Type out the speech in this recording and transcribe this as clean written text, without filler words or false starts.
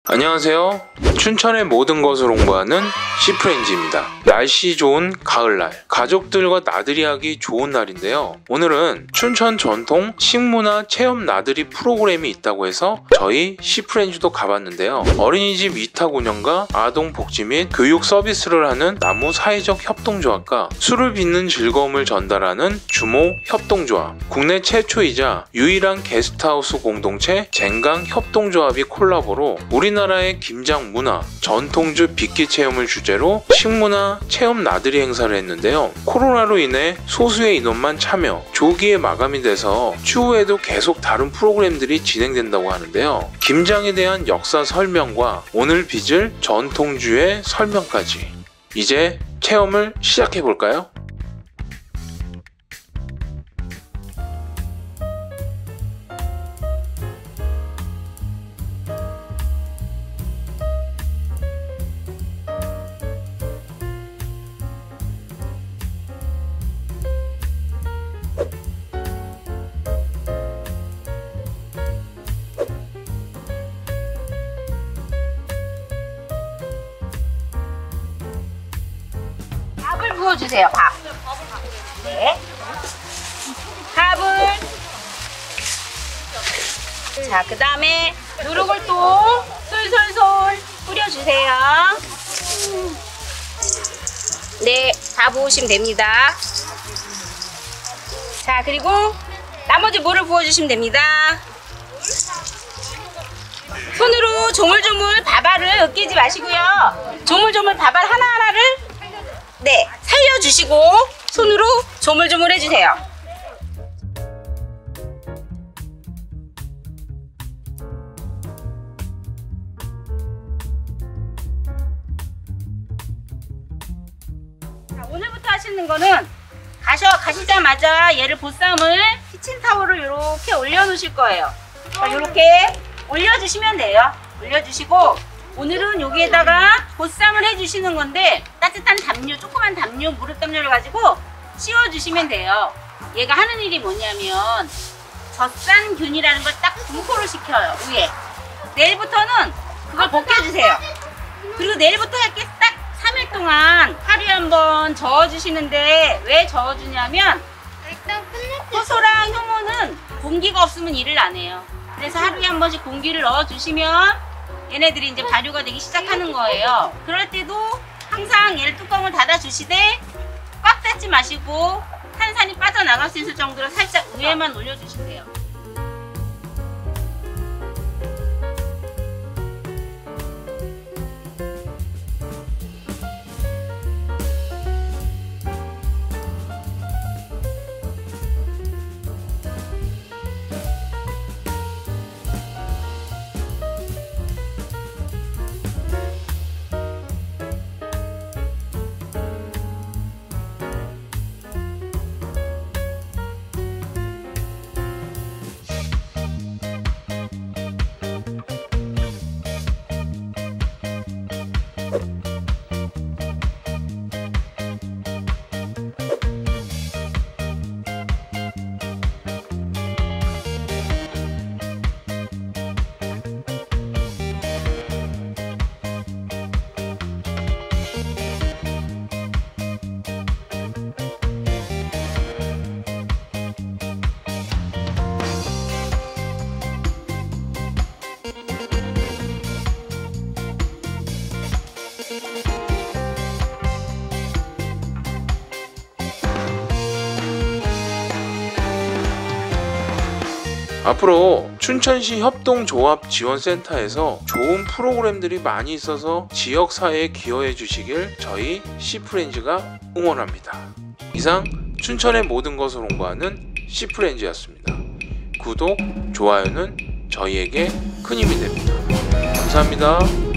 안녕하세요. 춘천의 모든 것을 홍보하는 시프렌즈입니다. 날씨 좋은 가을날, 가족들과 나들이 하기 좋은 날인데요. 오늘은 춘천 전통 식문화 체험 나들이 프로그램이 있다고 해서 저희 시프렌즈도 가봤는데요. 어린이집 위탁 운영과 아동복지 및 교육 서비스를 하는 나무 사회적 협동조합과 술을 빚는 즐거움을 전달하는 주모 협동조합, 국내 최초이자 유일한 게스트하우스 공동체 젠강 협동조합이 콜라보로 우리나라의 김장 문화, 전통주 빚기 체험을 주제로 식문화 체험 나들이 행사를 했는데요. 코로나로 인해 소수의 인원만 참여, 조기에 마감이 돼서 추후에도 계속 다른 프로그램들이 진행된다고 하는데요. 김장에 대한 역사 설명과 오늘 빚을 전통주의 설명까지. 이제 체험을 시작해볼까요? 밥을 부어주세요. 밥. 네. 밥을. 자, 그 다음에 누룩을 또 솔솔솔 뿌려주세요. 네, 다 부으시면 됩니다. 자, 그리고 나머지 물을 부어주시면 됩니다. 손으로 조물조물 밥알을 으깨지 마시고요. 조물조물 밥알 하나하나를 네, 살려주시고 손으로 조물조물 해주세요. 자, 오늘부터 하시는 거는 가시자마자 얘를 보쌈을 키친타올을 이렇게 올려놓으실 거예요. 이렇게 올려주시면 돼요. 올려주시고 오늘은 여기에다가 보쌈을 해주시는 건데 따뜻한 담요, 조그만 담요, 무릎담요를 가지고 씌워주시면 돼요. 얘가 하는 일이 뭐냐면 젖산균이라는 걸 딱 분포를 시켜요, 위에. 내일부터는 그걸 벗겨주세요. 그리고 내일부터 이렇게 딱 3일 동안 하루에 한 번 저어주시는데 왜 저어주냐면 효소랑 효모는 공기가 없으면 일을 안 해요. 그래서 하루에 한 번씩 공기를 넣어주시면 얘네들이 이제 발효가 되기 시작하는 거예요. 그럴 때도 항상 얘를 뚜껑을 닫아 주시되 꽉 닫지 마시고 탄산이 빠져나갈 수 있을 정도로 살짝 위에만 올려주시면 돼요. 앞으로 춘천시 협동조합지원센터에서 좋은 프로그램들이 많이 있어서 지역사회에 기여해 주시길 저희 시프렌즈가 응원합니다. 이상 춘천의 모든 것을 홍보하는 시프렌즈였습니다. 구독, 좋아요는 저희에게 큰 힘이 됩니다. 감사합니다.